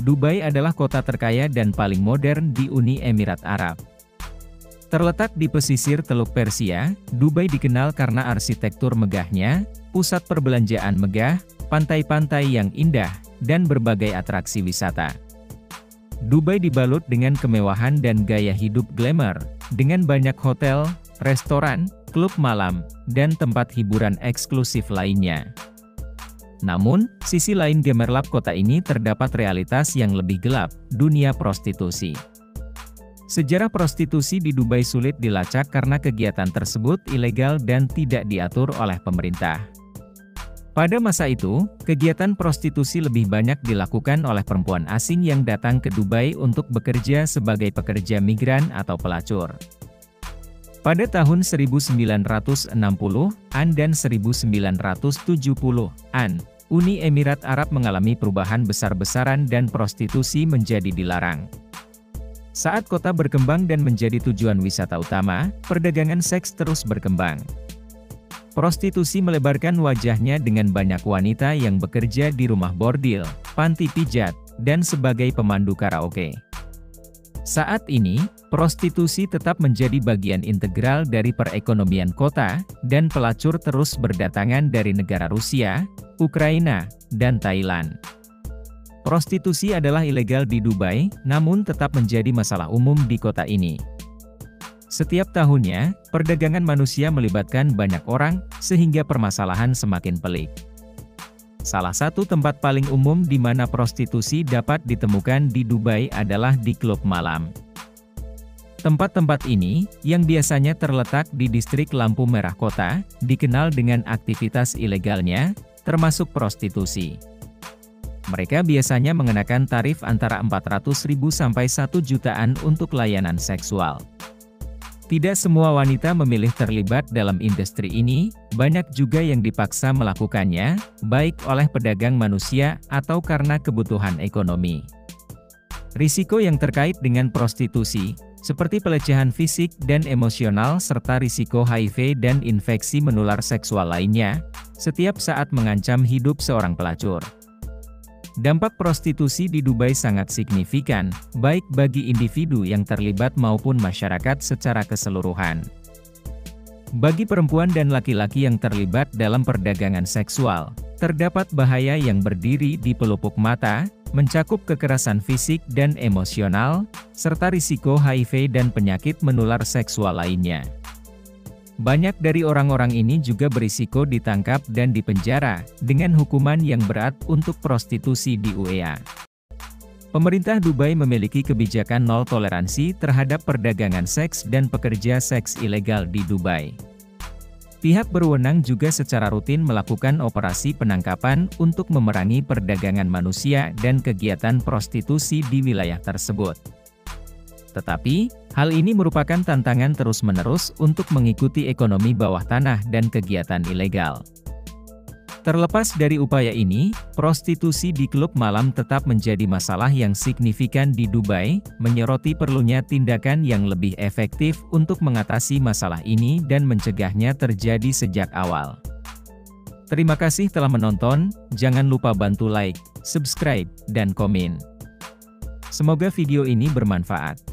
Dubai adalah kota terkaya dan paling modern di Uni Emirat Arab. Terletak di pesisir Teluk Persia, Dubai dikenal karena arsitektur megahnya, pusat perbelanjaan megah, pantai-pantai yang indah, dan berbagai atraksi wisata. Dubai dibalut dengan kemewahan dan gaya hidup glamour, dengan banyak hotel, restoran, klub malam, dan tempat hiburan eksklusif lainnya. Namun, sisi lain gemerlap kota ini terdapat realitas yang lebih gelap, dunia prostitusi. Sejarah prostitusi di Dubai sulit dilacak karena kegiatan tersebut ilegal dan tidak diatur oleh pemerintah. Pada masa itu, kegiatan prostitusi lebih banyak dilakukan oleh perempuan asing yang datang ke Dubai untuk bekerja sebagai pekerja migran atau pelacur. Pada tahun 1960-an dan 1970-an, Uni Emirat Arab mengalami perubahan besar-besaran dan prostitusi menjadi dilarang. Saat kota berkembang dan menjadi tujuan wisata utama, perdagangan seks terus berkembang. Prostitusi melebarkan wajahnya dengan banyak wanita yang bekerja di rumah bordil, panti pijat, dan sebagai pemandu karaoke. Saat ini, prostitusi tetap menjadi bagian integral dari perekonomian kota, dan pelacur terus berdatangan dari negara Rusia, Ukraina, dan Thailand. Prostitusi adalah ilegal di Dubai, namun tetap menjadi masalah umum di kota ini. Setiap tahunnya, perdagangan manusia melibatkan banyak orang, sehingga permasalahan semakin pelik. Salah satu tempat paling umum di mana prostitusi dapat ditemukan di Dubai adalah di klub malam. Tempat-tempat ini, yang biasanya terletak di distrik lampu merah kota, dikenal dengan aktivitas ilegalnya, termasuk prostitusi. Mereka biasanya mengenakan tarif antara 400.000 sampai 1 jutaan untuk layanan seksual. Tidak semua wanita memilih terlibat dalam industri ini, banyak juga yang dipaksa melakukannya, baik oleh pedagang manusia atau karena kebutuhan ekonomi. Risiko yang terkait dengan prostitusi, seperti pelecehan fisik dan emosional serta risiko HIV dan infeksi menular seksual lainnya, setiap saat mengancam hidup seorang pelacur. Dampak prostitusi di Dubai sangat signifikan, baik bagi individu yang terlibat maupun masyarakat secara keseluruhan. Bagi perempuan dan laki-laki yang terlibat dalam perdagangan seksual, terdapat bahaya yang berdiri di pelupuk mata, mencakup kekerasan fisik dan emosional, serta risiko HIV dan penyakit menular seksual lainnya. Banyak dari orang-orang ini juga berisiko ditangkap dan dipenjara, dengan hukuman yang berat untuk prostitusi di UEA. Pemerintah Dubai memiliki kebijakan nol toleransi terhadap perdagangan seks dan pekerja seks ilegal di Dubai. Pihak berwenang juga secara rutin melakukan operasi penangkapan untuk memerangi perdagangan manusia dan kegiatan prostitusi di wilayah tersebut. Tetapi, hal ini merupakan tantangan terus-menerus untuk mengikuti ekonomi bawah tanah dan kegiatan ilegal. Terlepas dari upaya ini, prostitusi di klub malam tetap menjadi masalah yang signifikan di Dubai, menyoroti perlunya tindakan yang lebih efektif untuk mengatasi masalah ini dan mencegahnya terjadi sejak awal. Terima kasih telah menonton, jangan lupa bantu like, subscribe, dan komen. Semoga video ini bermanfaat.